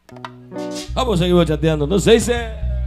Vamos a seguir chateando. No sé, dice.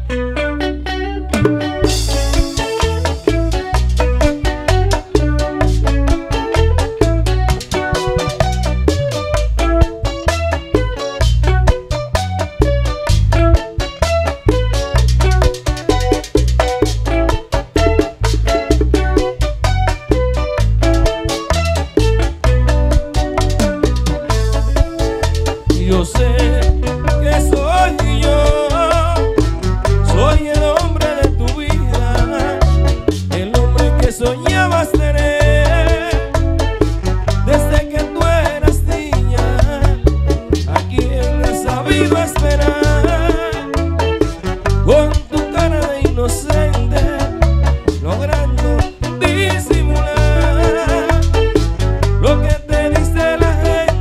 Yo sé que soy yo, soy el hombre de tu vida, el hombre que soñabas tener desde que tú eras niña, a quien has sabido esperar, con tu cara de inocente, logrando disimular lo que te dice la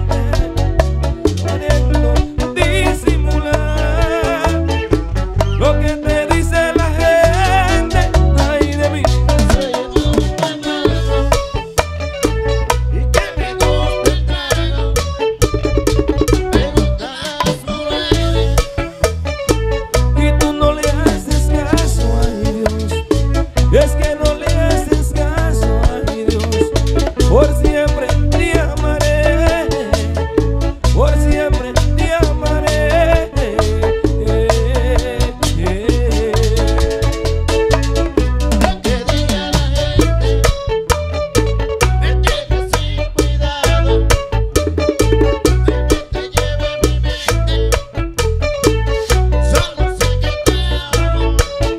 es que no le haces caso, ay Dios, por siempre te amaré, por siempre te amaré. Lo que diga la gente, me tienes sin cuidado, de que te lleve mi mente, solo sé que te amo.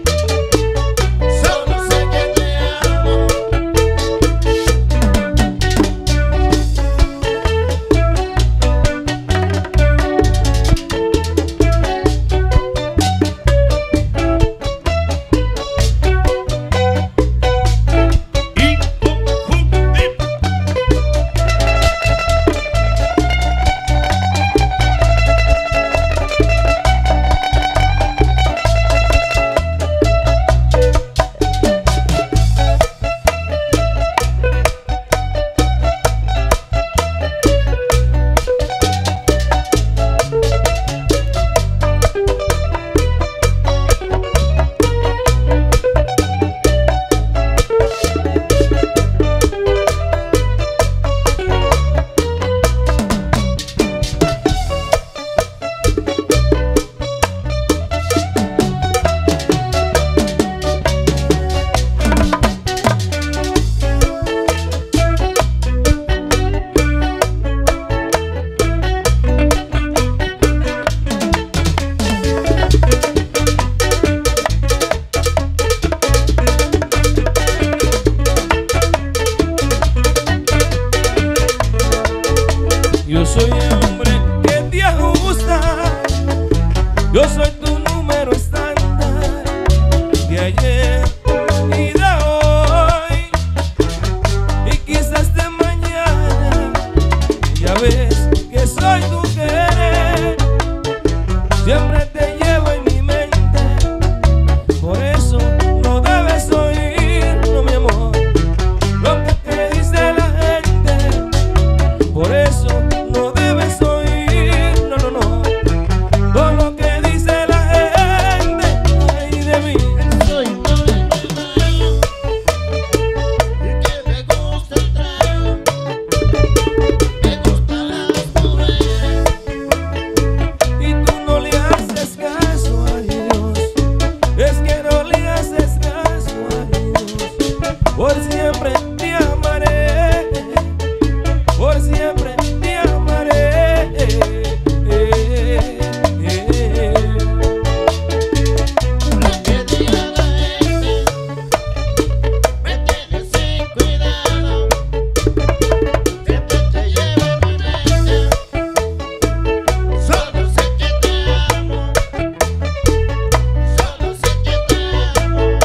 Yo soy el hombre que te ajusta, yo soy tu número estándar de ayer y de hoy y quizás de mañana. Ya ves que soy tu querer, siempre te llevo en mi mente, por eso no debes oír, no mi amor, lo que te dice la gente, por eso no debes oír, no, no, no, todo lo que dice la gente, ay de mí. Soy un hombre malo, que me gusta el trago, me gustan las mujeres, Y tú no le haces caso a Dios, es que no le haces caso a Dios, por siempre te amaré, por siempre te amaré. lo que diga la gente, me tienes sin cuidado, siempre te llevo en mi mente, solo sé que te amo, solo sé que te amo.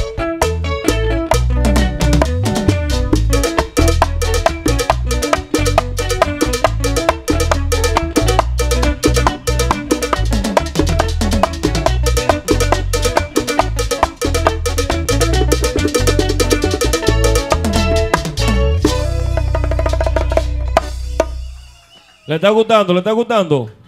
¿Le está gustando? ¿Le está gustando?